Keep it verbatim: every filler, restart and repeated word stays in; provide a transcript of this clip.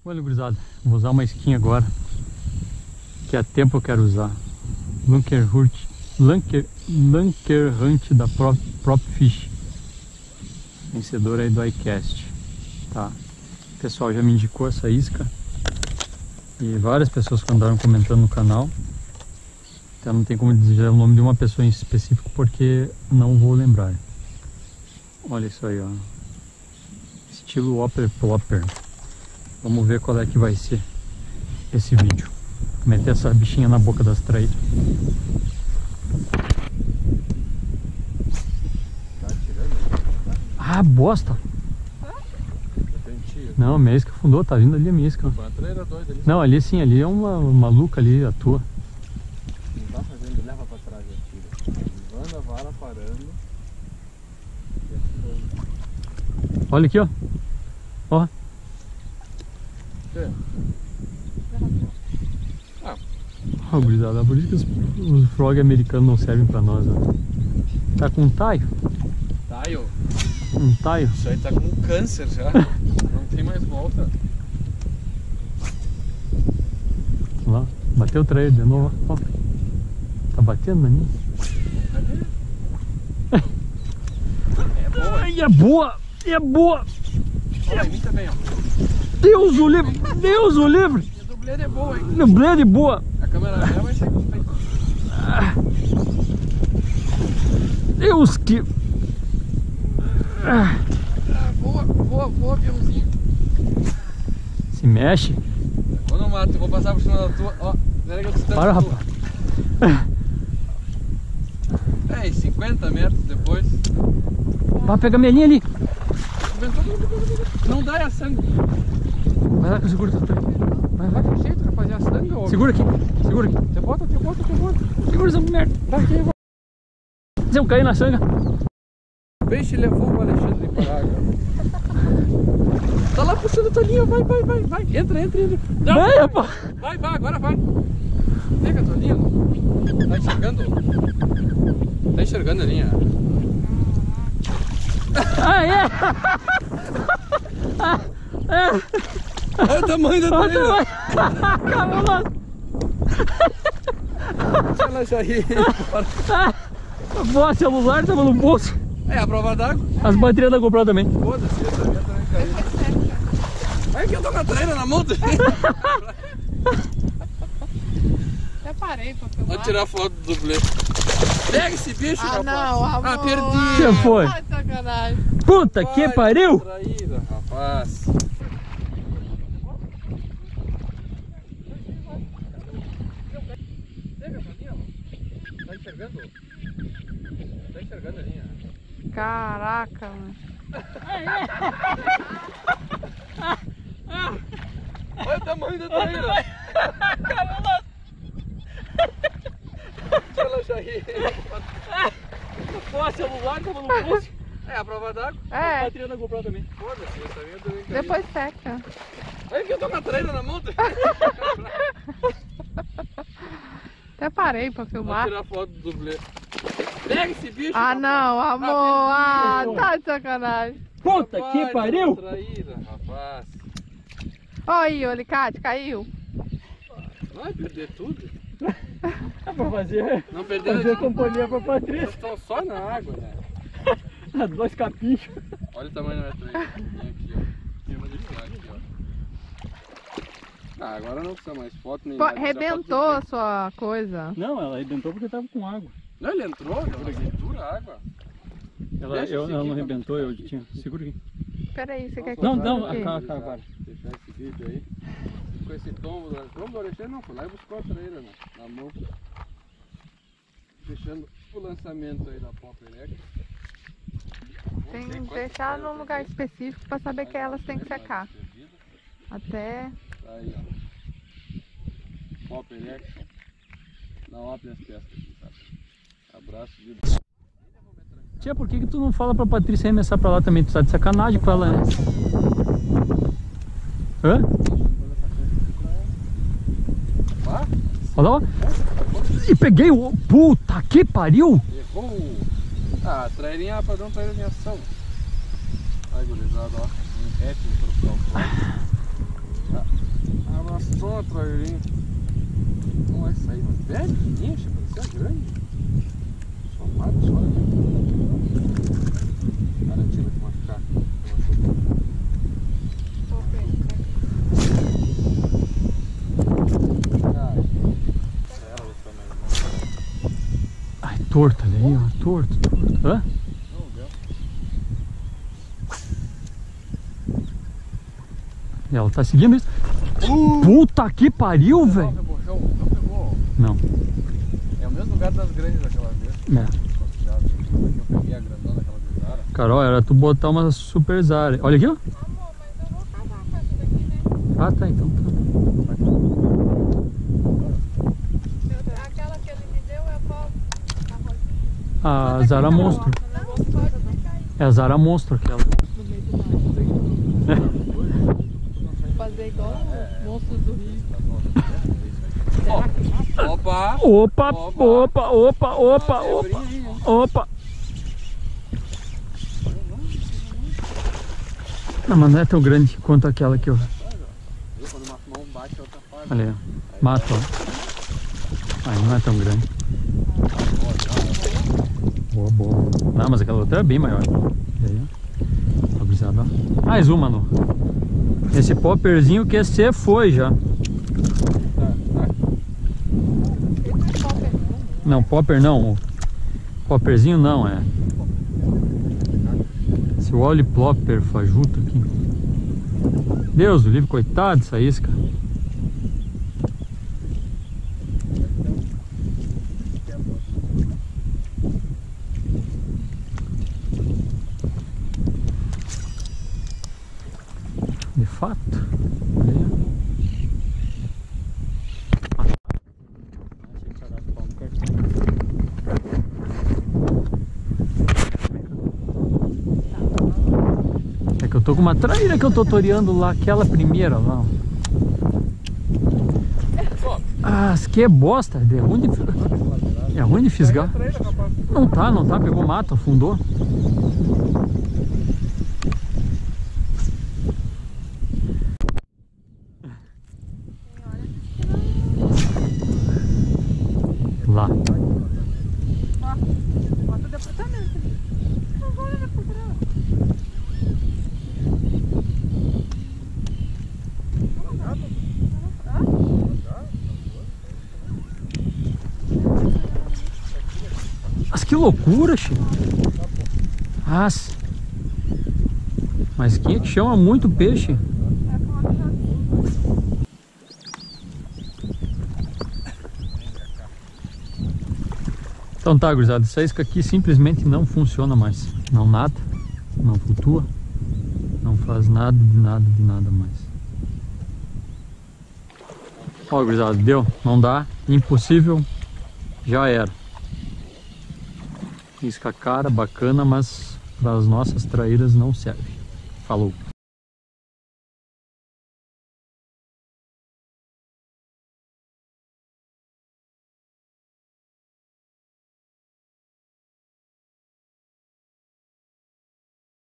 Olha, gurizada, vou usar uma skin agora, que há tempo eu quero usar. Lunker Hunt, Lunker, Lunker Hunt da Prop, Prop Fish, vencedor aí do iCast, tá? O pessoal já me indicou essa isca e várias pessoas que andaram comentando no canal. Então não tem como dizer o nome de uma pessoa em específico porque não vou lembrar. Olha isso aí, ó, estilo Whopper Plopper. Vamos ver qual é que vai ser esse vídeo. Vou meter essa bichinha na boca das traíras. Tá atirando? Ah, bosta! Não, a minha isca afundou, tá vindo ali a minha isca. Foi uma traíra doida ali. Não, ali sim, ali é uma maluca ali, a tua. Não tá fazendo, leva pra trás e atira. Levando a vara, parando. Olha aqui, ó. Ó. É. Ah. Oh, gurizada, por isso que os, os frog americanos não servem pra nós, ó. Tá com um taio? Taio? Um taio? Isso aí tá com câncer já. Não tem mais volta. Olha lá, bateu o trailer de novo, ó. Tá batendo na minha. É boa. Ai, é boa! É boa! Olha, mim também, ó. Deus o livre! Deus o livre! A dublê é boa, hein? Dublê de boa! A câmera dela vai sair com os peitos. Deus que... Ah, boa, boa, boa, aviãozinho. Se mexe. Ô, não mato, eu vou passar por cima da tua. Ó, pera que eu tô Para, rapaz. É, cinquenta metros depois. Vai pegar minha linha ali. Não dá a sangue. Vai lá que eu seguro teu trem. Vai, vai. Vai que jeito, rapaziada, sangue, ó. Segura aqui, segura aqui. Te bota, te bota, te bota. Segura essa merda. Vai aqui, vai. Se eu cair na sanga. O peixe levou o Alexandre para a água. Tá lá puxando a tua linha, vai, vai, vai, vai. Entra, entra, entra. Não. Vai, rapaz. Vai, vai, agora vai. Pega a tua linha. Tá enxergando? Tá enxergando a linha? Ah, é? Ah, é. Olha o tamanho da Olha linha. Cabuloso. Deixa ela sair. Ah, boa, celular tava no bolso. É a prova d'água. As baterias da GoPro também. Foda-se, essa minha também caiu. Vai que eu tô com a traíra na mão. Até parei pra filmar. Vou tirar foto do dublê. Pega esse bicho, Ah, rapaz. não, amor. Ah, perdi. Você foi. Ai, sacanagem. Puta que Vai, pariu. Traíra, rapaz. Pega essa linha, mano. Tá enxergando? Tá enxergando a linha? Caraca, mano. Olha o tamanho da traíra. Deixa ela sair. Pô, celular tava no bolso. É a prova d'água. É, Bateria da GoPro também. Foda-se, essa minha também caiu. depois seca. Olha que eu tô com a traíra na mão. Até parei pra Vou filmar. tirar foto do dublê. Pega esse bicho. Ah, rapaz. não, amor. Ah, perdi. tá de sacanagem. Puta Rapaz, que pariu. Traíra, rapaz. Olha aí, o alicate, caiu. Vai perder tudo. É pra fazer, Não perder fazer companhia pra Patrícia. Estão só na água, né? Dois capinhos. Olha o tamanho da minha traíra. Vem aqui, ó. Eu vou deixar aqui, ó. Ah, agora não precisa mais foto nem Pô, nada. Tira arrebentou foto a sua coisa. Não, ela arrebentou porque tava com água. do- Não, ele entrou, ela segura a água. Ela, Deixa eu, esse ela aqui não pra arrebentou, mim. eu tinha. Segura aqui. Peraí, você quer que Não, eu não, coloque? a- a- agora. Deixar esse vídeo aí. Com esse tombo do tombo do Alexandre, não, foi lá e buscou a traíra na, na mão. Fechando o lançamento aí da Pop Electric. Tem que deixar num lugar específico pra saber que elas têm que secar. Até... Tá aí, ó. Pop Electric. Não abre as peças aqui, sabe? Abraço, vida. Tia, por que que tu não fala pra Patrícia arremessar pra lá também? Tu tá de sacanagem com ela, né? Hã? Vá? Olha lá. E peguei o... Puta que pariu! Errou! Ah, trairinha padrão, traíra em ação. Ai, gurizada, ó. Um réptil tropical. Amassou a trairinha. Não vai sair, mas pega, enche, parecia grande. Só mata, só. Garantia vai te machucar. Ai, torto ali, ó. Torto, torto. Hã? Ela tá seguindo isso. Uh! Puta que pariu, velho! Não pegou. Não. É o mesmo lugar das grandes daquela vez. É. Eu peguei a grandona daquela Zara. Carol, era tu botar uma super Zara. Olha aqui, ó. Amor, mas eu vou casar com essa daqui, né? Ah, tá, então tá. Aquela que ele me deu é qual? A Zara Monstro. Não, pode ficar aí. É a Zara Monstro aquela. No meio do mar. Fazer igual os monstros do Rio. Opa! Opa, opa, opa, opa, opa, opa. Não, mas não é tão grande quanto aquela que eu... Quando uma mão bate, a outra faz. Olha aí, mata, ó. Aí não é tão grande. Boa, boa. Não, mas aquela outra é bem maior. E aí, ó. Ó. Mais uma, mano. Esse popperzinho que você foi já. Não, popper não. Popperzinho não, é. Esse Wally Plopper fajuto aqui. Deus, o livro, coitado dessa isca. De fato. É que eu tô com uma traíra que eu tô toreando lá, aquela primeira lá. Ah, que bosta, é ruim de, é ruim de fisgar. Não tá, não tá, pegou mato, afundou. Lá. Ó, bota o departamento ali. Não vou olhar pra trás. Mas que loucura, Chico. Mas, mas quem é que chama muito peixe? Então tá, gurizada, essa isca aqui simplesmente não funciona mais. Não nada, não flutua, não faz nada de nada de nada mais. Ó, gurizada, deu, não dá, impossível, já era. Isca cara, bacana, mas para as nossas traíras não serve. Falou!